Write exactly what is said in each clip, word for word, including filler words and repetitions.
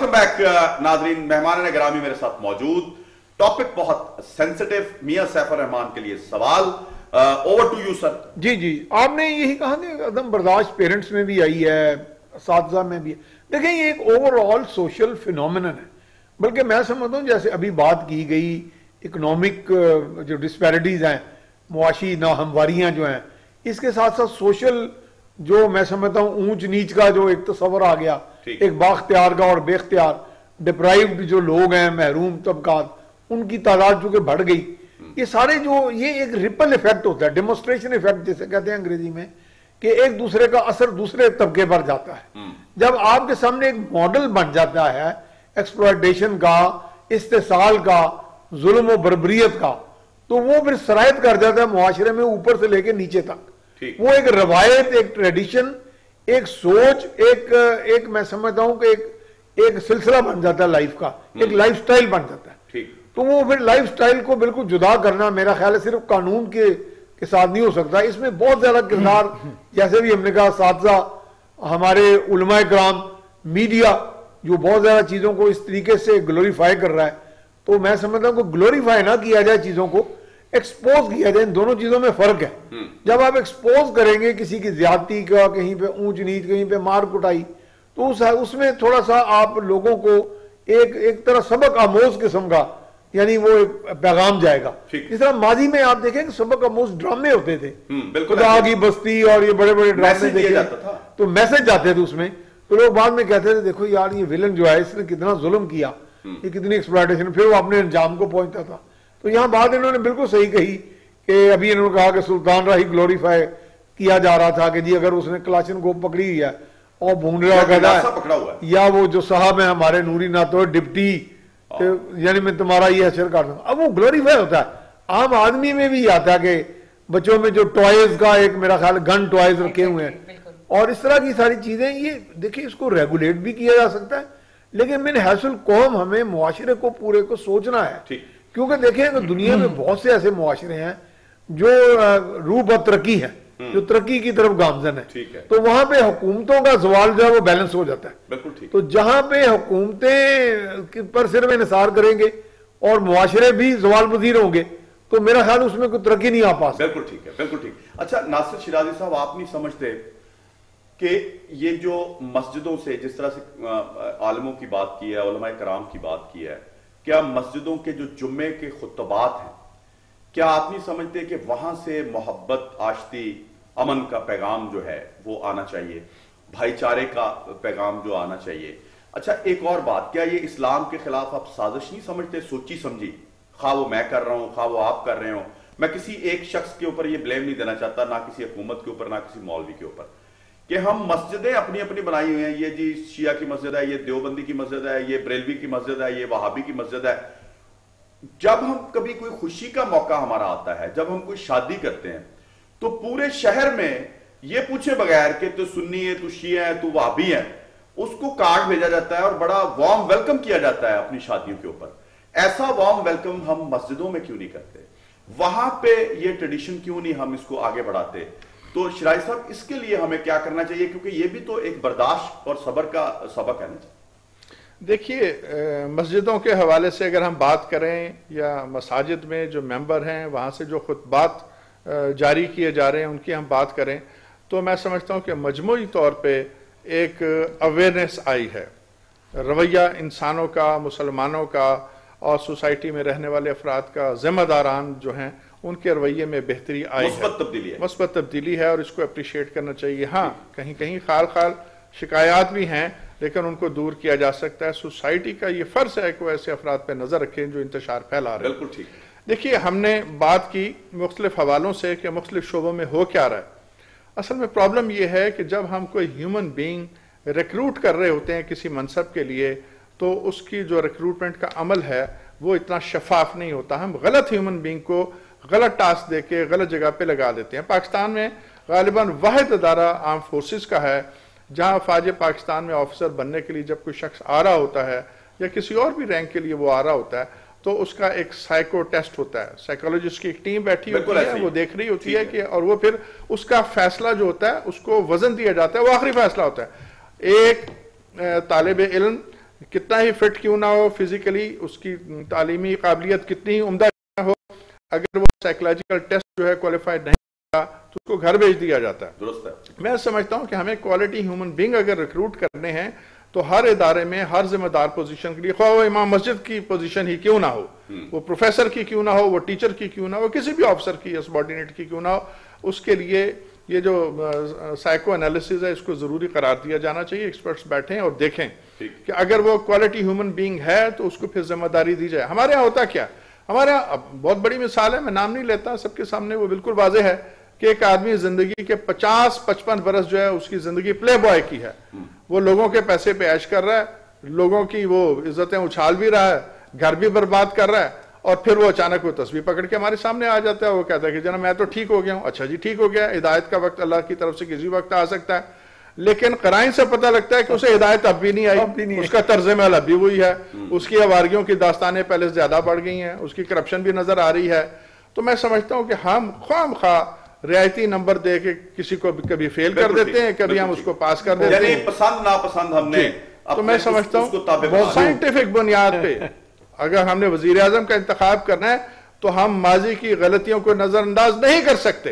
Welcome back ناظرین. مہمان گرامی میرے ساتھ موجود. ٹاپک بہت سینسٹیو. میاں سیف الرحمان کے لیے سوال. Over to you sir. جی جی آپ نے یہی کہا کہ عدم برداشت پیرنٹس میں بھی آئی ہے, اساتذہ میں بھی. دیکھیں یہ ایک اوور آل سوشل فینومینن ہے, بلکہ میں سمجھتا ہوں جیسے ابھی بات کی گئی اکنامک جو ڈسپیرٹیز ہیں, معاشی ناہمواریاں جو ہیں, اس کے ساتھ ساتھ سوشل جو میں سمجھتا ہوں اونچ نیچ کا جو ایک تصور آ گیا, ایک بااختیار کا اور بے اختیار ڈپرائیوڈ جو لوگ ہیں, محروم طبقات, ان کی تعداد چونکہ بڑھ گئی. یہ سارے جو یہ ایک ریپل ایفیکٹ ہوتا ہے, ڈیمونسٹریشن ایفیکٹ جسے کہتے ہیں انگریزی میں, کہ ایک دوسرے کا اثر دوسرے طبقے پر جاتا ہے. جب آپ کے سامنے ایک ماڈل بن جاتا ہے ایکسپلائٹیشن کا, استحصال کا, ظلم و بربریت کا, تو وہ پھر سرایت کر جاتا ہے معاشرے میں اوپر سے لے کے نیچے تک. وہ ایک روایت, ایک ٹریڈیشن, ایک سوچ, ایک ایک میں سمجھتا ہوں کہ ایک ایک سلسلہ بن جاتا ہے لائف کا, ایک لائف سٹائل بن جاتا ہے. تو وہ پھر لائف سٹائل کو بالکل جدا کرنا میرا خیال ہے صرف قانون کے کے ساتھ نہیں ہو سکتا. اس میں بہت زیادہ کردار, جیسے بھی ہم نے کہا اساتذہ, ہمارے علماء کرام, میڈیا جو بہت زیادہ چیزوں کو اس طریقے سے گلوریفائی کر رہا ہے. تو میں سمجھتا ہوں کہ گلوریفائی نہ کیا جائے چیزوں کو, ایکسپوز کیا جائے. ان دونوں چیزوں میں فرق ہے. جب آپ ایکسپوز کریں گے کسی کی زیادتی کا, کہیں پہ اونچ نیچ, کہیں پہ مار کٹائی, تو اس میں تھوڑا سا آپ لوگوں کو ایک ایک طرح سبق آموز قسم کا, یعنی وہ ایک پیغام جائے گا. اس طرح ماضی میں آپ دیکھیں کہ سبق آموز ڈرامے ہوتے تھے, خدا کی بستی اور یہ بڑے بڑے ڈرامے دیکھے, تو میسج جاتے تھے اس میں. تو لوگ بعد میں کہتے تھے دیکھو یار یہ ویلن جو ہے اس نے کتنا ظلم کیا, یہ کتنی ایکسپلائٹیشن, پھر وہ اپنے انجام کو پہنچتا تھا. تو یہاں بات انہوں نے بالکل صحیح کہی کہ ابھی انہوں نے کہا کہ سلطان راہی گلوریفائی کیا جا رہا تھا کہ جی اگر اس نے کلاشن کو پکڑی ہوئی ہے اور بھونڈ رہا کہتا ہے, یا وہ جو صاحب ہیں ہمارے نوری ناتو ڈپٹی, یعنی میں تمہارا یہ حشر کر دوں. اب وہ گلوریفائی ہوتا ہے. عام آدمی میں بھی آتا ہے کہ بچوں میں جو ٹوائز کا ایک میرا خیال گن ٹوائز رکھے ہوئے ہیں اور اس طرح کی ساری چیزیں, یہ دیکھیں اس کو ریگولیٹ بھی کیا جا سکتا ہے, لیکن من حیث القوم ہمیں معاشرے کو پورے کو سوچنا ہے. کیونکہ دیکھیں کہ دنیا میں بہت سے ایسے معاشرے ہیں جو روح بہ ترقی ہیں, جو ترقی کی طرف گامزن ہے, تو وہاں پہ حکومتوں کا زوال جو ہے وہ بیلنس ہو جاتا ہے. تو جہاں پہ حکومتیں پر صرف انحصار کریں گے اور معاشرے بھی زوال پذیر ہوں گے, تو میرا خیال اس میں کوئی ترقی نہیں آ پا سکتی. بالکل ٹھیک ہے, بالکل ٹھیک. اچھا ناصر شیرازی صاحب, آپ نہیں سمجھتے کہ یہ جو مسجدوں سے جس طرح سے عالموں کی بات کی ہے, علماء کرام کی بات کی ہے, کیا مسجدوں کے جو جمعے کے خطبات ہیں, کیا آپ نہیں سمجھتے کہ وہاں سے محبت, آشتی, امن کا پیغام جو ہے وہ آنا چاہیے, بھائی چارے کا پیغام جو آنا چاہیے. اچھا ایک اور بات, کیا یہ اسلام کے خلاف آپ سازش نہیں سمجھتے, سوچی سمجھی, خواہ وہ میں کر رہا ہوں, خواہ وہ آپ کر رہے ہوں. میں کسی ایک شخص کے اوپر یہ بلیم نہیں دینا چاہتا, نہ کسی حکومت کے اوپر, نہ کسی مولوی کے اوپر, کہ ہم مسجدیں اپنی اپنی بنائی ہوئی ہیں. یہ جی شیعہ کی مسجد ہے, یہ دیوبندی کی مسجد ہے, یہ بریلوی کی مسجد ہے, یہ وہابی کی مسجد ہے. جب ہم کبھی کوئی خوشی کا موقع ہمارا آتا ہے, جب ہم کوئی شادی کرتے ہیں, تو پورے شہر میں یہ پوچھے بغیر کہ تو سنی ہے, تو شیعہ ہے, تو وہابی ہے, اس کو کارڈ بھیجا جاتا ہے اور بڑا وارم ویلکم کیا جاتا ہے اپنی شادیوں کے اوپر. ایسا وارم ویلکم ہم مسجدوں میں کیوں نہیں کرتے, وہاں پہ یہ ٹریڈیشن کیوں نہیں ہم اس کو آگے بڑھاتے؟ تو شیرازی صاحب اس کے لیے ہمیں کیا کرنا چاہیے, کیونکہ یہ بھی تو ایک برداشت اور صبر کا سبق ہے نا. دیکھیے مسجدوں کے حوالے سے اگر ہم بات کریں, یا مساجد میں جو ممبر ہیں وہاں سے جو خطبات جاری کیے جا رہے ہیں ان کی ہم بات کریں, تو میں سمجھتا ہوں کہ مجموعی طور پہ ایک اویئرنیس آئی ہے. رویہ انسانوں کا, مسلمانوں کا اور سوسائٹی میں رہنے والے افراد کا, ذمہ داران جو ہیں ان کے رویے میں بہتری آئی ہے, مثبت تبدیلی ہے, مثبت تبدیلی ہے, اور اس کو اپریشیٹ کرنا چاہیے. ہاں کہیں کہیں خال خال شکایات بھی ہیں, لیکن ان کو دور کیا جا سکتا ہے. سوسائٹی کا یہ فرض ہے کہ وہ ایسے افراد پہ نظر رکھیں جو انتشار پھیلا رہے ہیں. بالکل ٹھیک. دیکھیے ہم نے بات کی مختلف حوالوں سے کہ مختلف شعبوں میں ہو کیا رہا ہے. اصل میں پرابلم یہ ہے کہ جب ہم کوئی ہیومن بینگ ریکروٹ کر رہے ہوتے ہیں کسی منصب کے لیے, تو اس کی جو ریکروٹمنٹ کا عمل ہے وہ اتنا شفاف نہیں ہوتا. ہم غلط ہیومن بینگ کو غلط ٹاسک دے کے غلط جگہ پہ لگا دیتے ہیں. پاکستان میں غالباً واحد ادارہ آرم فورسز کا ہے جہاں فوج پاکستان میں آفیسر بننے کے لیے جب کوئی شخص آ رہا ہوتا ہے, یا کسی اور بھی رینک کے لیے وہ آ رہا ہوتا ہے, تو اس کا ایک سائیکو ٹیسٹ ہوتا ہے. سائیکالوجسٹ کی ایک ٹیم بیٹھی ہوتی ہے, وہ دیکھ رہی ہوتی ہے کہ, اور وہ پھر اس کا فیصلہ جو ہوتا ہے اس کو وزن دیا جاتا ہے, وہ آخری فیصلہ ہوتا ہے. ایک طالب علم کتنا ہی فٹ کیوں نہ ہو فزیکلی، اس کی تعلیمی قابلیت کتنی ہی عمدہ نہ ہو، اگر وہ سائیکولوجیکل ٹیسٹ جو ہے کوالیفائڈ نہیں ہوگا تو اس کو گھر بھیج دیا جاتا ہے۔ درست ہے۔ میں سمجھتا ہوں کہ ہمیں کوالٹی ہیومن بینگ اگر ریکروٹ کرنے ہیں تو ہر ادارے میں ہر ذمہ دار پوزیشن کے لیے، خواہ وہ امام مسجد کی پوزیشن ہی کیوں نہ ہو، وہ پروفیسر کی کیوں نہ ہو، وہ ٹیچر کی کیوں نہ ہو، کسی بھی آفیسر کی یا سبارڈینیٹ کی کیوں نہ ہو، اس کے لیے یہ جو سائیکو انالیسز ہے اس کو ضروری قرار دیا جانا چاہیے، ایکسپرٹس بیٹھیں اور دیکھیں کہ اگر وہ کوالٹی ہیومن بینگ ہے تو اس کو پھر ذمہ داری دی جائے۔ ہمارے ہاں ہوتا کیا، ہمارے ہاں بہت بڑی مثال ہے، میں نام نہیں لیتا، سب کے سامنے وہ بالکل واضح ہے کہ ایک آدمی زندگی کے پچاس پچپن برس جو ہے اس کی زندگی پلے بوائے کی ہے، وہ لوگوں کے پیسے پہ عیش کر رہا ہے، لوگوں کی وہ عزتیں اچھال بھی رہا ہے، گھر بھی برباد کر رہا ہے، اور پھر وہ اچانک وہ تصویر پکڑ کے ہمارے سامنے آ جاتا ہے، وہ کہتا ہے کہ جناب میں تو ٹھیک ہو گیا ہوں۔ اچھا جی ٹھیک ہو گیا، ہدایت کا وقت اللہ کی طرف سے کسی وقت آ سکتا ہے، لیکن قرائن سے پتہ لگتا ہے کہ اسے ہدایت اب بھی نہیں آئی، اس کا طرز عمل اب بھی وہی ہے، اس کی آوارگیوں کی داستانیں پہلے سے زیادہ بڑھ گئی ہیں، اس کی کرپشن بھی نظر آ رہی ہے۔ تو میں سمجھتا ہوں کہ ہم خواہ مخواہ رعایتی نمبر دے کے کسی کو کبھی فیل کر دیتے ہیں، کبھی ہم اس کو پاس کر دیتے ہیں، یعنی پسند ناپسند ہم نے، تو میں سمجھتا ہوں سائنٹیفک بنیاد پہ اگر ہم نے وزیر اعظم کا انتخاب کرنا ہے تو ہم ماضی کی غلطیوں کو نظر انداز نہیں کر سکتے۔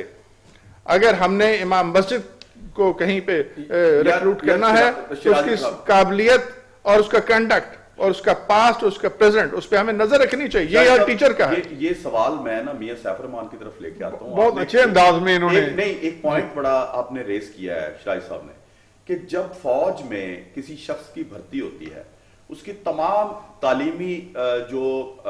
اگر ہم نے امام مسجد کو کہیں پہ ریکروٹ کرنا ہے تو اس کی قابلیت اور اس کا کنڈکٹ اور اس کا پاسٹ اور اس کا پریزنٹ اس پہ ہمیں نظر رکھنی چاہیے، یہ ہر ٹیچر کا ہے۔ یہ سوال میں نا میاں سیف الرحمان کی طرف لے کے آتا ہوں، بہت اچھے انداز میں انہوں نے نہیں ایک پوائنٹ بڑا آپ نے ریز کیا ہے شاہد صاحب نے، کہ جب فوج میں کسی شخص کی بھرتی ہوتی ہے اس کی تمام تعلیمی جو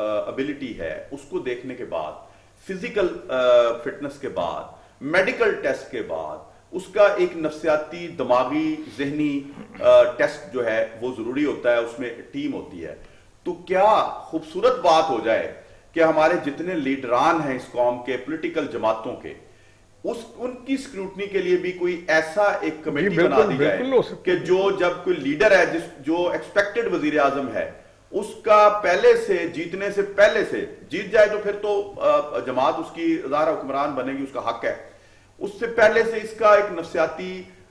ابیلٹی ہے اس کو دیکھنے کے بعد، فزیکل فٹنس کے بعد، میڈیکل ٹیسٹ کے بعد اس کا ایک نفسیاتی دماغی ذہنی ٹیسٹ جو ہے وہ ضروری ہوتا ہے، اس میں ٹیم ہوتی ہے۔ تو کیا خوبصورت بات ہو جائے کہ ہمارے جتنے لیڈران ہیں اس قوم کے پولیٹیکل جماعتوں کے، اس ان کی سکروٹنی کے لیے بھی کوئی ایسا ایک کمیٹی بنا دی جائے کہ جو جب کوئی لیڈر ہے جس جو ایکسپیکٹڈ وزیر اعظم ہے اس کا پہلے سے جیتنے سے پہلے سے جیت جائے تو پھر تو جماعت اس کی ظاہر حکمران بنے گی، اس کا حق ہے، اس سے پہلے سے اس کا ایک نفسیاتی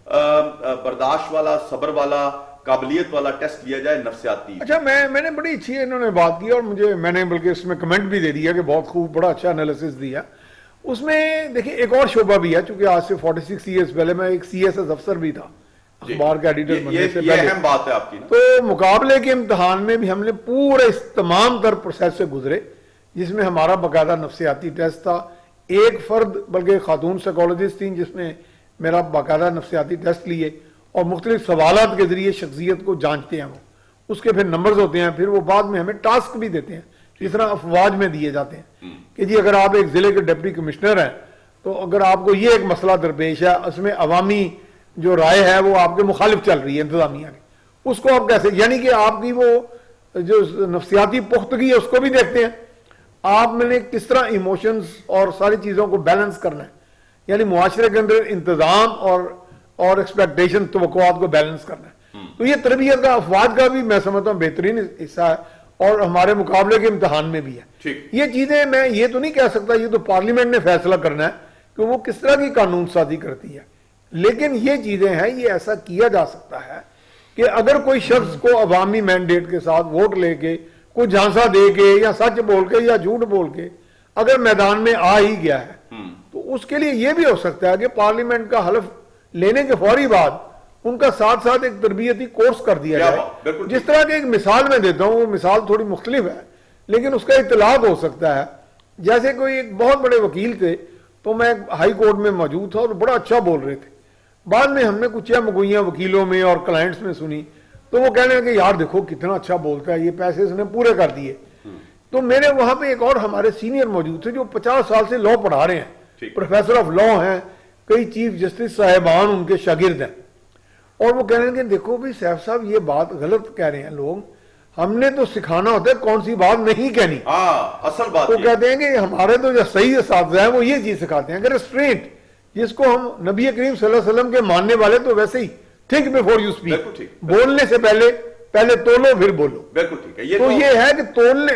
برداشت والا، صبر والا، قابلیت والا ٹیسٹ لیا جائے نفسیاتی۔ اچھا میں میں نے بڑی اچھی انہوں نے بات کی اور مجھے میں نے بلکہ اس میں کمنٹ بھی دے دیا کہ بہت خوب، بڑا اچھا انالیسس دیا۔ اس میں دیکھیں ایک اور شعبہ بھی ہے، چونکہ آج سے فورٹی سکس ایئرز پہلے میں ایک سی ایس ایس افسر بھی تھا، اخبار کا ایڈیٹر بننے سے پہلے، یہ اہم بات ہے آپ کی نا۔ تو مقابلے کے امتحان میں بھی ہم نے پورے اس تمام تر پروسیس سے گزرے، جس میں ہمارا باقاعدہ نفسیاتی ٹیسٹ تھا، ایک فرد بلکہ خاتون سائیکالوجسٹ تھیں جس نے میرا باقاعدہ نفسیاتی ٹیسٹ لیے اور مختلف سوالات کے ذریعے شخصیت کو جانچتے ہیں، وہ اس کے پھر نمبرز ہوتے ہیں، پھر وہ بعد میں ہمیں ٹاسک بھی دیتے ہیں جس طرح افواج میں دیے جاتے ہیں کہ جی اگر آپ ایک ضلع کے ڈپٹی کمشنر ہیں تو اگر آپ کو یہ ایک مسئلہ درپیش ہے، اس میں عوامی جو رائے ہے وہ آپ کے مخالف چل رہی ہے انتظامیہ کی، اس کو آپ کیسے، یعنی کہ آپ کی وہ جو نفسیاتی پختگی ہے اس کو بھی دیکھتے ہیں، آپ میں نے کس طرح ایموشنز اور ساری چیزوں کو بیلنس کرنا ہے، یعنی معاشرے کے اندر انتظام اور اور ایکسپیکٹیشن توقعات کو بیلنس کرنا ہے۔ تو یہ تربیت کا افواج کا بھی میں سمجھتا ہوں بہترین حصہ ہے اور ہمارے مقابلے کے امتحان میں بھی ہے۔ یہ چیزیں میں یہ تو نہیں کہہ سکتا، یہ تو پارلیمنٹ نے فیصلہ کرنا ہے کہ وہ کس طرح کی قانون سازی کرتی ہے، لیکن یہ چیزیں ہیں، یہ ایسا کیا جا سکتا ہے کہ اگر کوئی شخص کو عوامی مینڈیٹ کے ساتھ ووٹ لے کے کوئی جھانسا دے کے یا سچ بول کے یا جھوٹ بول کے اگر میدان میں آ ہی گیا ہے تو اس کے لیے یہ بھی ہو سکتا ہے کہ پارلیمنٹ کا حلف لینے کے فوری بعد ان کا ساتھ ساتھ ایک تربیتی کورس کر دیا جائے، جس طرح کی ایک مثال میں دیتا ہوں، وہ مثال تھوڑی مختلف ہے لیکن اس کا اطلاق ہو سکتا ہے۔ جیسے کوئی ایک بہت بڑے وکیل تھے تو میں ہائی کورٹ میں موجود تھا اور بڑا اچھا بول رہے تھے، بعد میں ہم نے کچھ مگوئیاں وکیلوں میں اور کلائنٹس میں سنی تو وہ کہنے لگے کہ یار دیکھو کتنا اچھا بولتا ہے، یہ پیسے اس نے پورے کر دیے۔ تو میرے وہاں پہ ایک اور ہمارے سینئر موجود تھے جو پچاس سال سے لا پڑھا رہے ہیں، پروفیسر آف لا ہیں، کئی چیف جسٹس صاحبان ان کے شاگرد ہیں، اور وہ کہنے لگے دیکھو بھی سیف صاحب یہ بات غلط کہہ رہے ہیں لوگ، ہم نے تو سکھانا ہوتا ہے کون سی بات نہیں کہنی، اصل بات تو کہتے ہیں کہ ہمارے تو جو صحیح اساتذہ ہیں وہ یہ چیز سکھاتے ہیں کہ ریسٹرینٹ، جس کو ہم نبی کریم صلی اللہ علیہ وسلم کے ماننے والے تو ویسے ہی تھنک بیفور یو اسپیک، بولنے سے پہلے پہلے تولو پھر بولو۔ بالکل ٹھیک ہے۔ تو یہ ہے کہ تولنے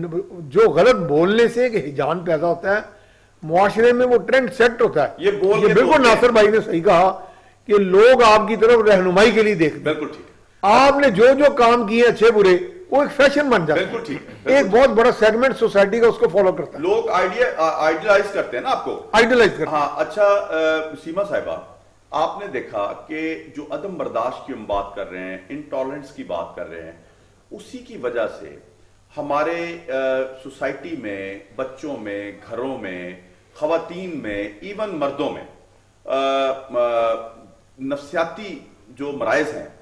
جو غلط بولنے سے ایک ہجان پیدا ہوتا ہے، معاشرے میں وہ ٹرینڈ سیٹ ہوتا ہے۔ یہ بالکل ناصر بھائی نے صحیح کہا کہ لوگ آپ کی طرف رہنمائی کے لیے دیکھتے ہیں، بالکل ٹھیک ہے۔ آپ نے جو جو کام کیے اچھے برے وہ ایک فیشن بن جاتا ہے. بالکل ٹھیک. ایک بہت بڑا سیگمنٹ سوسائٹی کا اس کو فالو کرتا ہے. لوگ آئیڈیلائز کرتے ہیں نا آپ کو. آئیڈیلائز کرتے ہیں. ہاں اچھا سیما صاحبہ, آپ نے دیکھا کہ جو عدم برداشت کی ہم بات کر رہے ہیں, انٹالرنس کی بات کر رہے ہیں, اسی کی وجہ سے ہمارے سوسائٹی میں, بچوں میں, گھروں میں, خواتین میں, ایون مردوں میں نفسیاتی جو مرائض ہیں,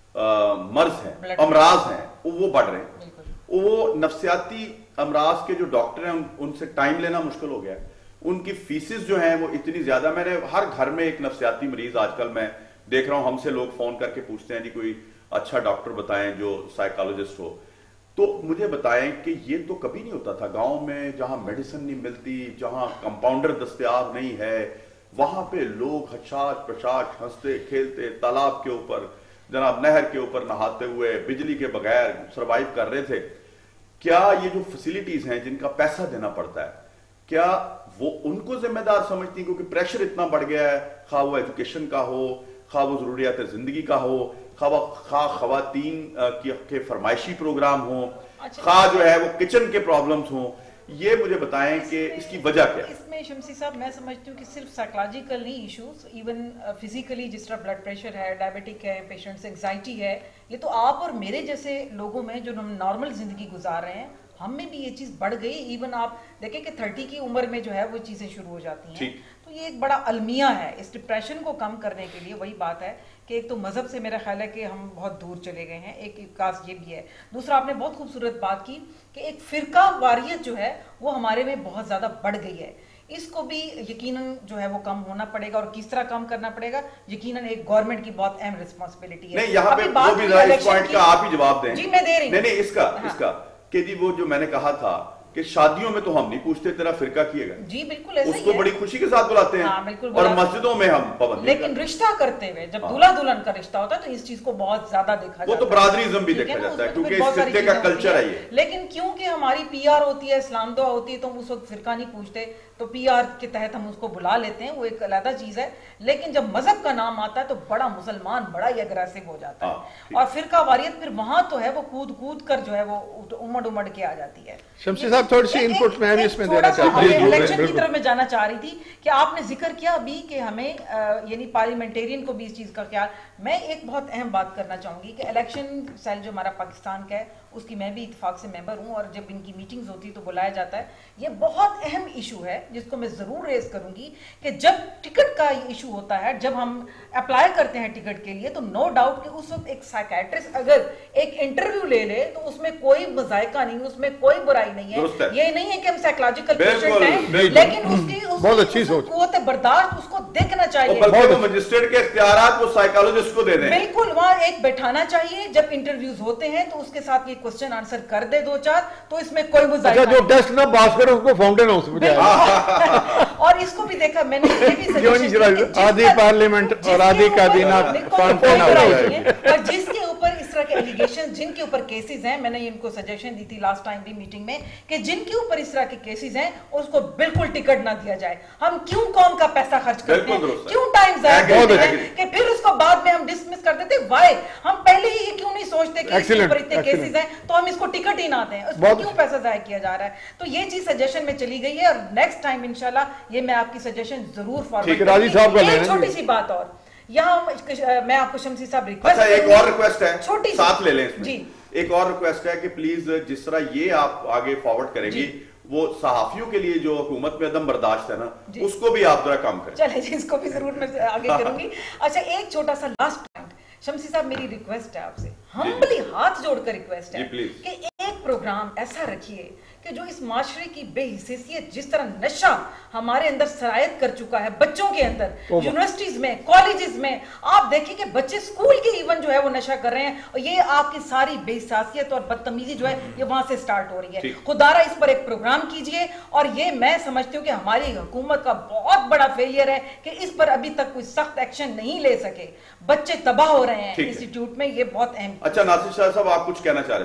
مرض ہیں, امراض ہیں, وہ بڑھ رہے ہیں. وہ نفسیاتی امراض کے جو ڈاکٹر ہیں ان سے ٹائم لینا مشکل ہو گیا ہے. ان کی فیسز جو ہیں وہ اتنی زیادہ, میں نے ہر گھر میں ایک نفسیاتی مریض آج کل میں دیکھ رہا ہوں. ہم سے لوگ فون کر کے پوچھتے ہیں جی کوئی اچھا ڈاکٹر بتائیں جو سائیکالوجسٹ ہو. تو مجھے بتائیں کہ یہ تو کبھی نہیں ہوتا تھا گاؤں میں, جہاں میڈیسن نہیں ملتی, جہاں کمپاؤنڈر دستیاب نہیں ہے, وہاں پہ لوگ حشاش پشاش ہنستے کھیلتے تالاب کے اوپر, جناب نہر کے اوپر نہاتے ہوئے بجلی کے بغیر سروائیو کر رہے تھے. کیا یہ جو فیسلٹیز ہیں جن کا پیسہ دینا پڑتا ہے, کیا وہ ان کو ذمہ دار سمجھتی ہیں؟ کیونکہ پریشر اتنا بڑھ گیا ہے, خواہ وہ ایجوکیشن کا ہو, خواہ وہ ضروریات زندگی کا ہو, خواہ خواتین کے فرمائشی پروگرام ہوں, خواہ جو ہے وہ کچن کے پرابلمز ہوں. یہ مجھے بتائیں کہ اس کی وجہ کیا ہے؟ اس میں شمسی صاحب میں سمجھتی ہوں کہ صرف سائیکولوجیکل نہیں ایشوز, ایون فزیکلی جس طرح بلڈ پریشر ہے, ڈائبٹک ہے, پیشنٹس انگزائٹی ہے, یہ تو آپ اور میرے جیسے لوگوں میں جو نارمل زندگی گزار رہے ہیں ہم میں بھی یہ چیز بڑھ گئی. ایون آپ دیکھیں کہ تھرٹی کی عمر میں جو ہے وہ چیزیں شروع ہو جاتی ہیں. تو یہ ایک بڑا المیہ ہے. اس ڈپریشن کو کم کرنے کے لیے وہی بات ہے کہ ایک تو مذہب سے میرا خیال ہے کہ ہم بہت دور چلے گئے ہیں, ایک کاس یہ بھی ہے. دوسرا آپ نے بہت خوبصورت بات کی کہ ایک فرقہ واریت جو ہے وہ ہمارے میں بہت زیادہ بڑھ گئی ہے. اس کو بھی یقیناً جو ہے وہ کم ہونا پڑے گا, اور کس طرح کم کرنا پڑے گا یقیناً ایک گورنمنٹ کی بہت اہم رسپانسبلٹی ہے. نہیں یہاں پہ وہ بھی اس پوائنٹ کا آپ ہی جواب دیں. جی میں دے رہی ہوں. نہیں نہیں اس کا اس کا کہ جی وہ جو میں نے کہا تھا کہ شادیوں میں تو ہم نہیں پوچھتے تیرا فرقہ کیے گا, جی بالکل ایسا ہی ہے, اس کو بڑی خوشی کے ساتھ بلاتے ہیں, اور مسجدوں میں ہم پابند. لیکن رشتہ کرتے ہوئے جب دولہا دلہن کا رشتہ ہوتا ہے تو اس چیز کو بہت زیادہ دیکھا جاتا ہے. وہ تو برادریزم بھی دیکھا جاتا ہے کیونکہ اس فرقے کا کلچر ہے یہ. لیکن کیونکہ ہماری پی آر ہوتی ہے, اسلام دعا ہوتی ہے, تو ہم اس وقت فرقہ نہیں پوچھتے, تو پی آر کے تحت ہم اس کو بلا لیتے ہیں, وہ ایک علیحدہ چیز ہے. لیکن جب مذہب کا نام آتا ہے تو بڑا مسلمان بڑا ہی اگریسو ہو جاتا ہے, اور فرقہ واریت پھر وہاں تو ہے وہ کود کود کر جو ہے وہ امڑ امڑ کے آ جاتی ہے. شمسی صاحب تھوڑی سی انپٹ میں بھی اس میں دینا چاہتا ہوں. الیکشن کی طرف میں جانا چاہ رہی تھی کہ آپ نے ذکر کیا ابھی کہ ہمیں یعنی پارلیمنٹیرین کو بھی اس چیز کا خیال. میں ایک بہت اہم بات کرنا چاہوں گی کہ الیکشن سیل جو ہمارا پاکستان کا ہے اس کی میں بھی اتفاق سے ممبر ہوں, اور جب ان کی میٹنگز ہوتی تو بلایا جاتا ہے. یہ بہت اہم ایشو ہے جس کو میں ضرور ریز کروں گی کہ جب ٹکٹ کا ایشو ہوتا ہے, جب ہم اپلائی کرتے ہیں ٹکٹ کے لیے, تو نو ڈاؤٹ کہ اس وقت ایک سائیکیٹرسٹ اگر ایک انٹرویو لے لے تو اس میں کوئی مذائقہ نہیں, اس میں کوئی برائی نہیں ہے. یہ نہیں ہے کہ ہم سائیکولوجیکل پیشنٹ ہیں, لیکن اس کی بہت اچھی سوچ, قوت برداشت اس کو دیکھنا چاہیے. بلکہ مجسٹریٹ کے اختیارات وہ سائیکالوجسٹ کو دے دیں. بالکل, وہاں ایک بیٹھانا چاہیے جب انٹرویوز ہوتے ہیں تو اس کے ساتھ یہ کوسچن آنسر کر دے دو چار, تو اس میں کوئی مذائقہ نہیں. جو ٹیسٹ نہ پاس کرے اس کو فاؤنٹین ہاؤس میں جائے. اور اس کو بھی دیکھا میں نے یہ بھی سجیشن آدھی پارلیمنٹ اور آدھی کابینہ فاؤنٹین ہاؤس, اور جس کے اوپر اس طرح کے ایلیگیشن جن کے اوپر کیسز ہیں, میں نے ان کو سجیشن دی تھی لاسٹ ٹائم بھی میٹنگ میں کہ جن کے اوپر اس طرح کے کیسز ہیں اس کو بالکل ٹکٹ نہ دیا جائے. ہم کیوں قوم کا پیسہ خرچ کرتے ہیں, کیوں ٹائم ضائع کرتے ہیں کہ پھر اس کو بعد میں ہم ڈسمس کر دیتے. وائی ہم پہلے ہی یہ کیوں نہیں سوچتے کہ اس کے اوپر اتنے کیسز ہیں تو ہم اس کو ٹکٹ ہی نہ دیں, اس کو کیوں پیسہ ضائع کیا جا رہا ہے. تو یہ چیز سجیشن میں چلی گئی ہے, اور نیکسٹ ٹائم انشاءاللہ یہ میں آپ کی سجیشن ضرور فارورڈ کروں گی. ایک چھوٹی سی بات اور یہاں میں آپ کو شمسی صاحب ریکویسٹ, اچھا ایک اور ریکویسٹ ہے چھوٹی ساتھ لے لیں اس میں. جی ایک اور ریکویسٹ ہے کہ پلیز جس طرح یہ آپ آگے فارورڈ کریں گی, وہ صحافیوں کے لیے جو حکومت میں عدم برداشت ہے نا, اس کو بھی آپ ذرا کم کریں. چلے جی, اس کو بھی ضرور میں آگے کروں گی. اچھا ایک چھوٹا سا لاسٹ پوائنٹ شمسی صاحب, میری ریکویسٹ ہے آپ سے, ہمبلی ہاتھ جوڑ کر ریکویسٹ ہے کہ ایک پروگرام ایسا رکھیے کہ جو اس معاشرے کی بے حیثیت, جس طرح نشہ ہمارے اندر سرایت کر چکا ہے بچوں کے اندر, یونیورسٹیز میں, کالجز میں, آپ دیکھیں کہ بچے اسکول کے ایون جو ہے وہ نشہ کر رہے ہیں, اور یہ آپ کی ساری بے حیثیت اور بدتمیزی جو ہے یہ وہاں سے سٹارٹ ہو رہی ہے. خدارہ اس پر ایک پروگرام کیجئے, اور یہ میں سمجھتی ہوں کہ ہماری حکومت کا بہت بڑا فیلئر ہے کہ اس پر ابھی تک کوئی سخت ایکشن نہیں لے سکے. بچے تباہ ہو رہے ہیں انسٹیٹیوٹ میں, یہ بہت اہم. اچھا ناصر شاہ صاحب آپ کچھ کہنا چاہ رہے تھے.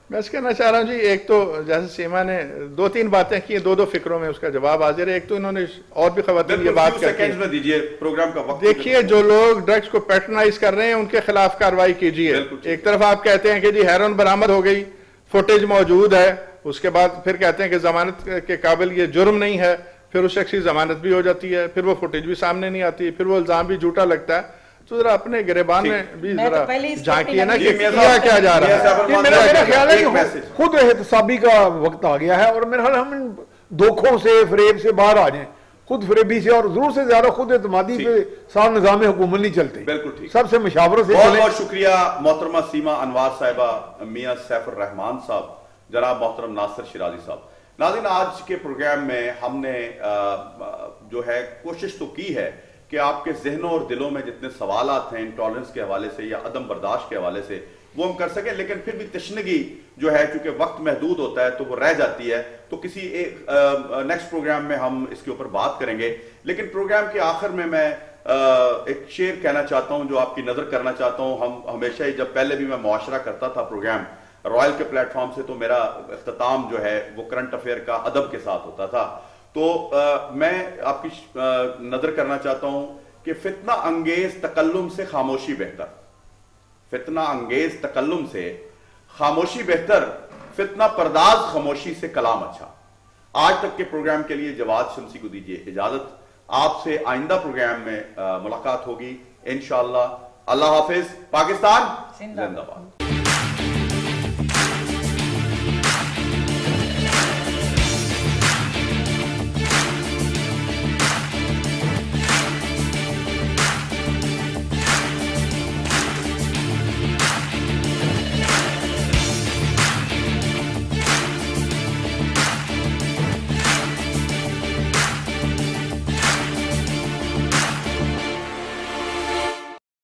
میں اس کہنا چاہ رہا ہوں جی، ایک تو جیسے سیما نے دو تین باتیں کی، دو دو فکروں میں اس کا جواب حاضر ہے. ایک تو انہوں نے اور بھی خواتین یہ بات دیجیے پروگرام کا وقت. دیکھیے جو لوگ ڈرگس کو پیٹرنائز کر رہے ہیں ان کے خلاف کارروائی کیجیے. ایک طرف آپ کہتے ہیں کہ جی ہیروئن برآمد ہو گئی، فوٹیج موجود ہے، اس کے بعد پھر کہتے ہیں کہ ضمانت کے قابل یہ جرم نہیں ہے، پھر اس شخص کی ضمانت بھی ہو جاتی ہے، پھر وہ فوٹیج بھی سامنے نہیں آتی، پھر وہ الزام بھی جھوٹا لگتا ہے. تو ذرا اپنے گریبان میں بھی ذرا جھانکیے نا کہ کیا کیا جا رہا ہے. میرا خیال ہے کہ خود احتسابی کا وقت آ گیا ہے، اور میرا خیال ہم دھوکھوں سے فریب سے باہر آ جائیں، خود فریبی سے، اور ضرور سے زیادہ خود اعتمادی پہ سارا نظام حکومت نہیں چلتے. بالکل ٹھیک. سب سے مشاورت سے. بہت بہت شکریہ محترمہ سیما انوار صاحبہ، میاں سیف الرحمان صاحب، جناب محترم ناصر شیرازی صاحب. ناظرین، آج کے پروگرام میں ہم نے جو ہے کوشش تو کی ہے کہ آپ کے ذہنوں اور دلوں میں جتنے سوالات ہیں انٹالرنس کے حوالے سے یا عدم برداشت کے حوالے سے وہ ہم کر سکیں، لیکن پھر بھی تشنگی جو ہے چونکہ وقت محدود ہوتا ہے تو وہ رہ جاتی ہے، تو کسی ایک نیکسٹ پروگرام میں ہم اس کے اوپر بات کریں گے. لیکن پروگرام کے آخر میں میں ایک شعر کہنا چاہتا ہوں جو آپ کی نظر کرنا چاہتا ہوں. ہم ہمیشہ ہی جب پہلے بھی میں معاشرہ کرتا تھا پروگرام رائل کے پلیٹ فارم سے، تو میرا اختتام جو ہے وہ کرنٹ افیئر کا ادب کے ساتھ ہوتا تھا. تو میں آپ کی نظر کرنا چاہتا ہوں کہ فتنہ انگیز تکلم سے خاموشی بہتر، فتنہ انگیز تکلم سے خاموشی بہتر، فتنہ پرداز خاموشی سے کلام اچھا. آج تک کے پروگرام کے لیے جواد شمسی کو دیجیے اجازت. آپ سے آئندہ پروگرام میں ملاقات ہوگی انشاءاللہ. اللہ حافظ. پاکستان زندہ باد.